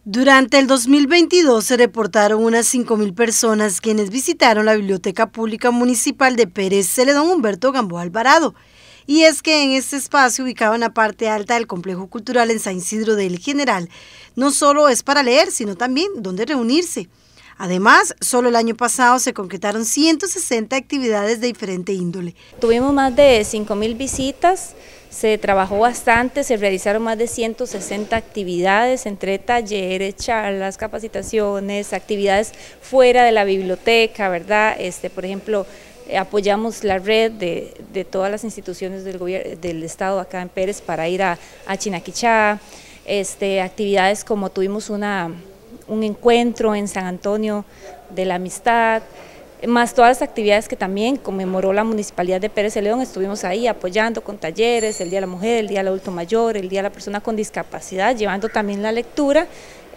Durante el 2022 se reportaron unas 5.000 personas quienes visitaron la Biblioteca Pública Municipal de Pérez Celedón Humberto Gamboa Alvarado. Y es que en este espacio, ubicado en la parte alta del complejo cultural en San Isidro del General, no solo es para leer, sino también donde reunirse. Además, solo el año pasado se concretaron 160 actividades de diferente índole. Tuvimos más de 5.000 visitas, se trabajó bastante, se realizaron más de 160 actividades entre talleres, charlas, capacitaciones, actividades fuera de la biblioteca, ¿verdad? Por ejemplo, apoyamos la red de todas las instituciones del gobierno, del Estado acá en Pérez para ir a Chinaquichá, actividades como tuvimos un encuentro en San Antonio de la Amistad, más todas las actividades que también conmemoró la Municipalidad de Pérez Celedón. Estuvimos ahí apoyando con talleres, el Día de la Mujer, el Día del Adulto Mayor, el Día de la Persona con Discapacidad, llevando también la lectura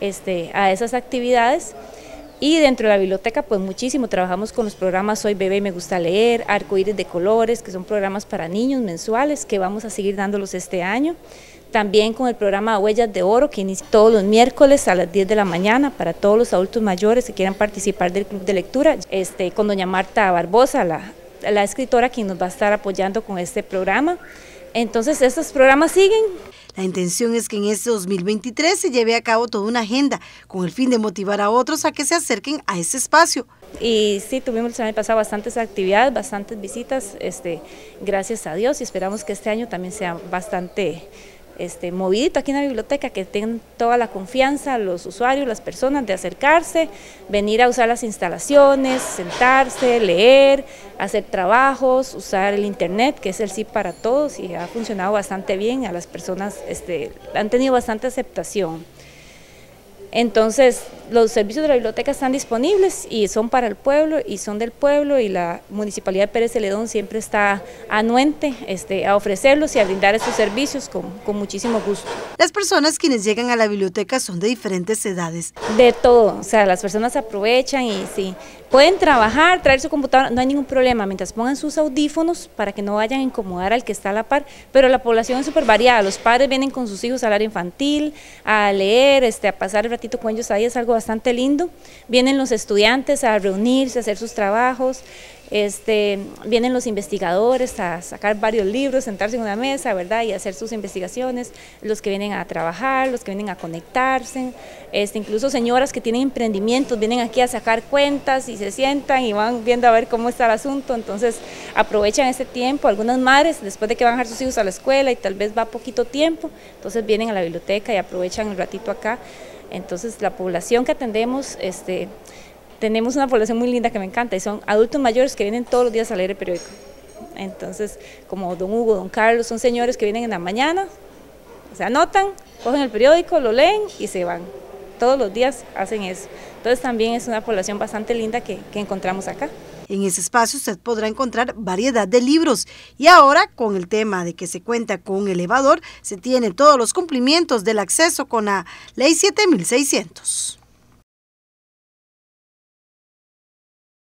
a esas actividades. Y dentro de la biblioteca pues muchísimo, trabajamos con los programas Soy Bebé y Me Gusta Leer, Arcoíris de Colores, que son programas para niños mensuales que vamos a seguir dándolos este año. También con el programa Huellas de Oro, que inicia todos los miércoles a las 10 de la mañana para todos los adultos mayores que quieran participar del club de lectura, con doña Marta Barbosa, la escritora, quien nos va a estar apoyando con este programa. Entonces estos programas siguen. La intención es que en este 2023 se lleve a cabo toda una agenda con el fin de motivar a otros a que se acerquen a ese espacio. Y sí, tuvimos el año pasado bastantes actividades, bastantes visitas, gracias a Dios, y esperamos que este año también sea bastante movidito aquí en la biblioteca, que tengan toda la confianza los usuarios, las personas de acercarse, venir a usar las instalaciones, sentarse, leer, hacer trabajos, usar el internet, que es el sí para todos y ha funcionado bastante bien, a las personas han tenido bastante aceptación. Entonces, los servicios de la biblioteca están disponibles y son para el pueblo y son del pueblo, y la Municipalidad de Pérez Celedón siempre está anuente a ofrecerlos y a brindar estos servicios con muchísimo gusto. Las personas quienes llegan a la biblioteca son de diferentes edades. De todo, o sea, las personas aprovechan y sí, pueden trabajar, traer su computadora, no hay ningún problema, mientras pongan sus audífonos para que no vayan a incomodar al que está a la par, pero la población es súper variada, los padres vienen con sus hijos al área infantil, a leer, a pasar el ratito con ellos ahí, es algo bastante lindo. Vienen los estudiantes a reunirse, a hacer sus trabajos, vienen los investigadores a sacar varios libros, sentarse en una mesa, ¿verdad? Y hacer sus investigaciones, los que vienen a trabajar, los que vienen a conectarse, incluso señoras que tienen emprendimientos vienen aquí a sacar cuentas y se sientan y van viendo a ver cómo está el asunto, entonces aprovechan ese tiempo. Algunas madres, después de que van a dejar sus hijos a la escuela y tal vez va poquito tiempo, entonces vienen a la biblioteca y aprovechan el ratito acá. Entonces la población que atendemos, tenemos una población muy linda que me encanta y son adultos mayores que vienen todos los días a leer el periódico. Entonces, como don Hugo, don Carlos, son señores que vienen en la mañana, se anotan, cogen el periódico, lo leen y se van. Todos los días hacen eso. Entonces también es una población bastante linda que encontramos acá. En ese espacio usted podrá encontrar variedad de libros y ahora con el tema de que se cuenta con un elevador, se tienen todos los cumplimientos del acceso con la Ley 7600.